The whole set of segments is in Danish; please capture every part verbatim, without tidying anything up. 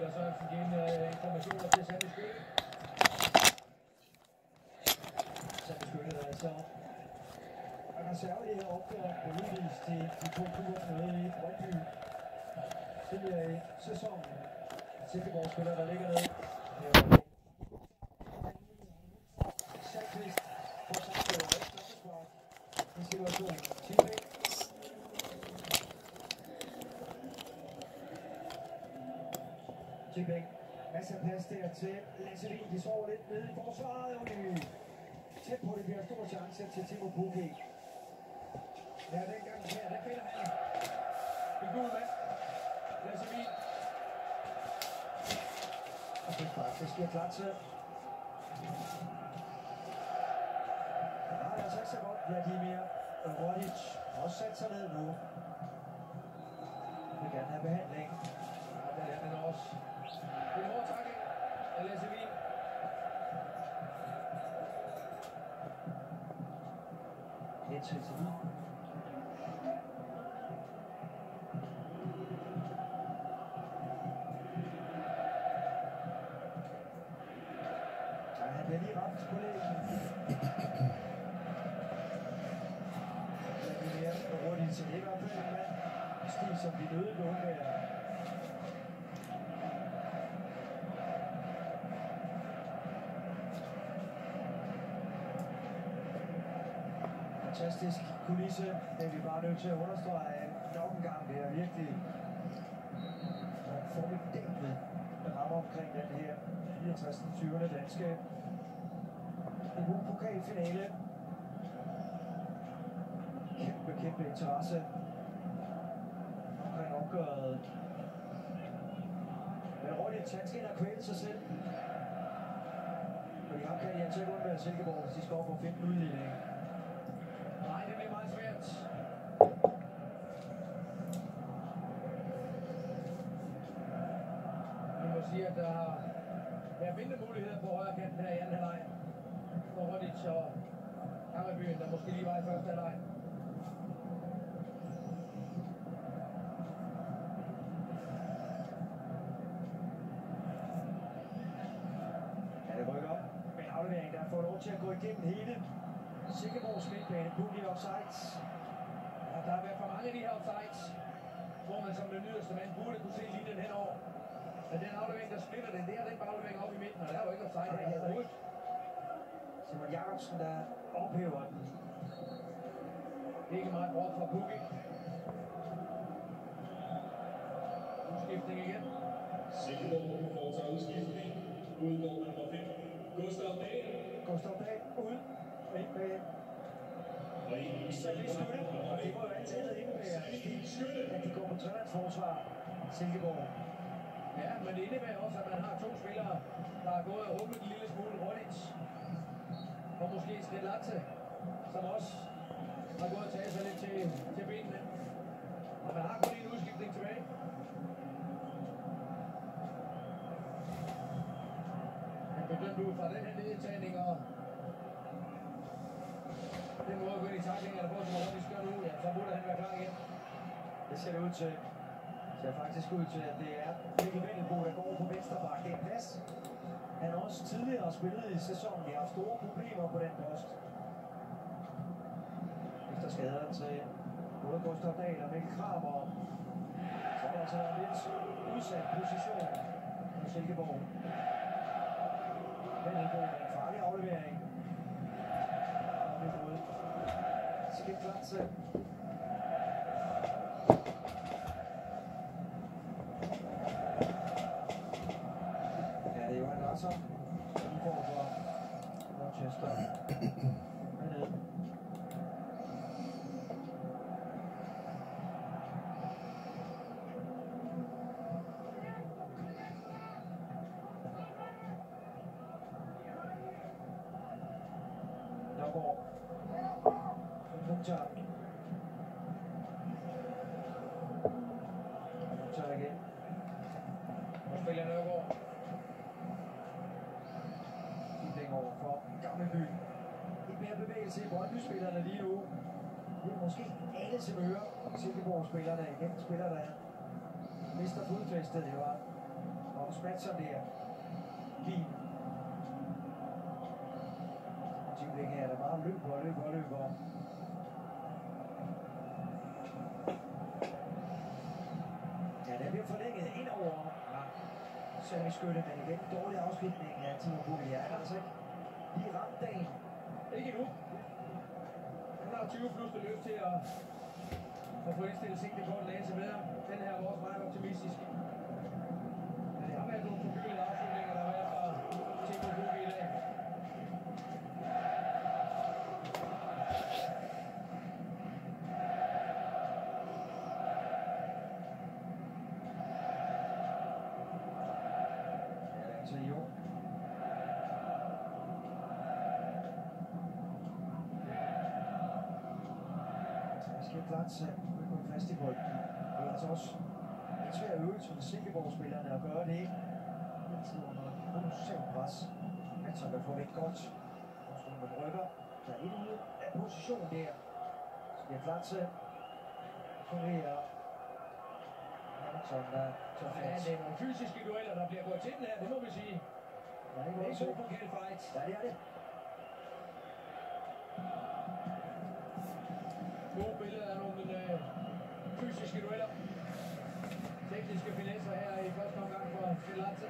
Peter Sørensen give en uh, informationer til Sande Skytte. Sande Skytte, der altså er reserve i det her opgør på udvis til de to klubber nede i Brøndby. Tidligere i sæsonen. Silkeborg-spiller, der ligger nede. Salkvist på samtidig og straffespark i situationen. Tibæk. Tibæk. Masser af plads der til Lasse Wien. De sover lidt nede i forsvaret. Og det tæt på, det bliver stor chance til Timo Pukki. Ja, den gang her, der finder han en god mand. Lasse Wien. Og det er faktisk bliver klar til. Det var altså ikke så godt, Vladimir Rodic også sat sig ned nu. Vil gerne have behandling. Ja, det er den også. Det er en hård tackling af Lasse Wien. Et til til Wien. Han bliver lige ramt på lægen. Vladimir Rodic, det er i hvert fald en mand. Stil som de døde lånværer. Fantastisk kulisse, det er vi bare nødt til at understrege nok en gang. Det er virkelig nogle formidable rammer omkring den her fireogtres tyvende danske E U-pokalfinale. Kæmpe, kæmpe interesse omkring opgøret. Men Rodic, han skal ind og kvæle sig selv. Fordi ham kan Jens ikke undvære Silkeborg, hvis de skal op og finde udligning. Nej, det bliver meget svært. Vi må sige, at der har været mindre muligheder på højre kanten her i anden halvleg. For Rodic og Hammerbyen, der måske lige var i første halvleg. Ja, det rykker op med en aflevering, der får lov til at gå igennem hele Silkeborgs midtbane. Pukki offsides. Ja, der har været for mange af de her offsides, hvor man som den yderste mand burde kunne se linjen henover. Men den aflevering, der splitter den, det er den aflevering op i midten, og der er jo ikke offside her overhovedet. Simon Jacobsen, der ophæver den. Ikke meget brug fra Pukki. Udskiftning igen. Silkeborg foretager udskiftning. Udgår nummer fem. Gustav Dahl. Gustav Dahl ud. Ind med Sande Skytte. Og det må jo altid indebære, at de går på tremandsforsvar. Silkeborg. Ja, men det indebærer også, at man har to spillere, der er gået og rummet en lille smule Rodic. Og måske Strelatze, som også har gået og taget sig lidt til, til benene. Og man har kun en udskiftning tilbage. Han blev dømt ud fra den her nedtagning, og den måde at gå ind i taklingerne på, som Rodic gør nu, ja, så burde han være klar igen. Det ser det ud til. Det ser faktisk ud til, at det er Mikkel Vendelbo, der går på venstre bak. Det er en plads. Han har også tidligere spillet i sæsonen. De har haft store problemer på den post. Efter skaderne til både Gustav Dahl og Mikkel Kramer. Så er det altså en lidt udsat position på Silkeborg. Vendelbo med en farlig aflevering. Og det er både Strelatze. Så i form for Manchester. Hernede. Nørgaard. Mukhtar. Mukhtar igen. Nu spiller Nørgaard. Over for Gammelby. Lidt mere bevægelse i Brøndby-spillerne lige nu. Det er måske alle til øre. Silkeborg-spillerne igen spiller der mister fodfæstet. Det var Claus Matson der. Kim. Jibling her, der bare løber og løber og løber. Ja, det bliver forlænget ind over Sami Skytte, men igen dårlig afslutning af Timo Pukki. Er altså ikke lige ramt dagen? Ikke endnu. Han har tyve plus det løb til at, at få indstillet sigte på en lase med ham. Den her var også meget optimistisk. Men det har været nogle forbyggede afslutninger, der har været fra Timo Pukki i dag. Platz på fast i bolden. Det er altså også en svær øvelse for Silkeborg-spillerne at gøre det. Altid under kolossalt pres. Matson der får væk godt. Afslutning med rykker. Der er et ude af position der. Så det er Platz. Fungerer. Matson der tager Ja, fast. det er nogle fysiske dueller, der bliver gået til den her, det må vi sige. Ja, det Det er er en god god pokalfight. Ja, det er det. Gode billeder af nogle øh, fysiske dueller. Tekniske finesser her i første omgang for Filatze.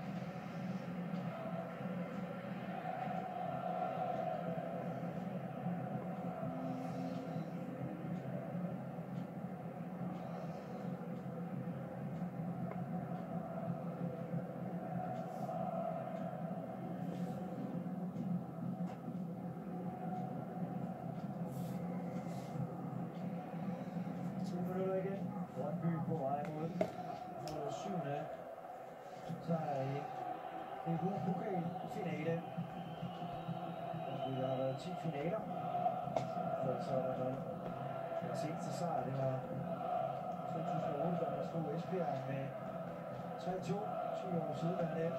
Brøndby på vej mod mod syvende. Så er det en god pokalfinale. Der har været ti finaler. Så er der den seneste sejr, det var to tusind og otte, da man slog Esbjerg med tre to, ti år siden af det.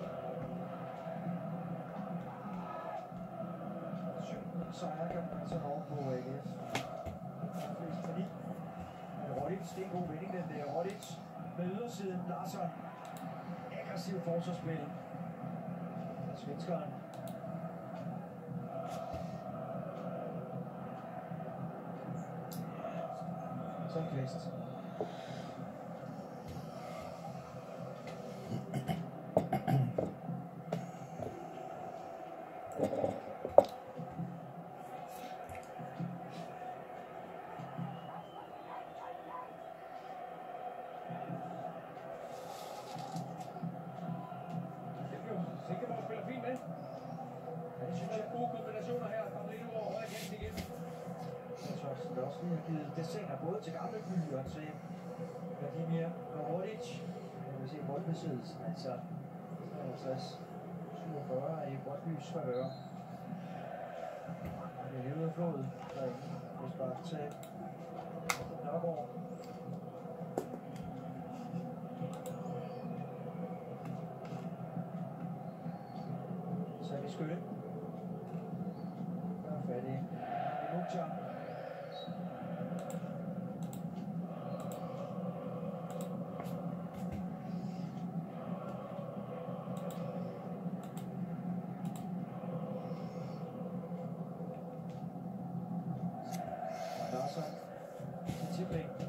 Syv sejre kan man så over på A G F. Flest for ni. Rodic, det er en god vending, den der Rodic med ydersiden. Larsson, aggressiv forsvarsspil. Svenskeren. Sundqvist. Silkeborg spiller fint med. Ja, det synes jeg. Gode kombinationer her. Kom lidt ud over højre kant igen. Jeg tror også, det også lige har givet dessiner både til Gamle By og til Vladimir Rodic. Jeg vil se boldbesiddelsen, altså treoghalvtreds syvogfyrre i Brøndbys favør. Det er lige ud af flådet derinde. Det er spark til Nørgaard. Sami Skytte. Der er fat i Mukhtar. Larsson til Jibling.